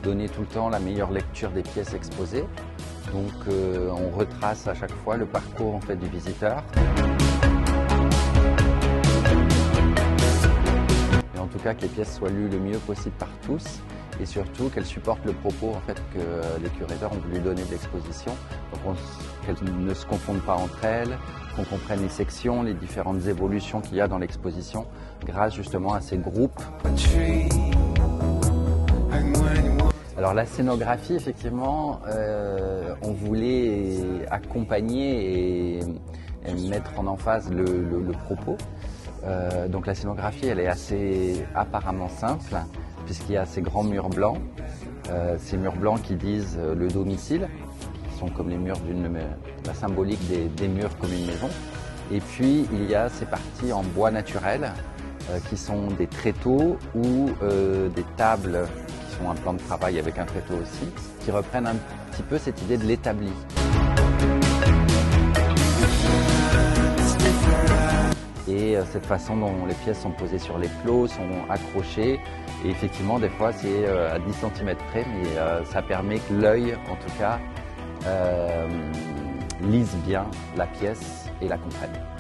donner tout le temps la meilleure lecture des pièces exposées. Donc on retrace à chaque fois le parcours en fait, du visiteur. Et en tout cas que les pièces soient lues le mieux possible par tous et surtout qu'elles supportent le propos en fait, que les curateurs ont voulu donner de l'exposition. Donc qu'elles ne se confondent pas entre elles, qu'on comprenne les sections, les différentes évolutions qu'il y a dans l'exposition grâce justement à ces groupes. Alors la scénographie, effectivement, on voulait accompagner et mettre en emphase le propos. Donc la scénographie, elle est assez apparemment simple, puisqu'il y a ces grands murs blancs, ces murs blancs qui disent le domicile, qui sont comme les murs la symbolique des murs comme une maison. Et puis il y a ces parties en bois naturel, qui sont des tréteaux ou des tables qui sont un plan de travail avec un tréteau aussi, qui reprennent un petit peu cette idée de l'établi. Et cette façon dont les pièces sont posées sur les plots, sont accrochées, et effectivement des fois c'est à 10 cm près, mais ça permet que l'œil en tout cas lise bien la pièce et la comprenne.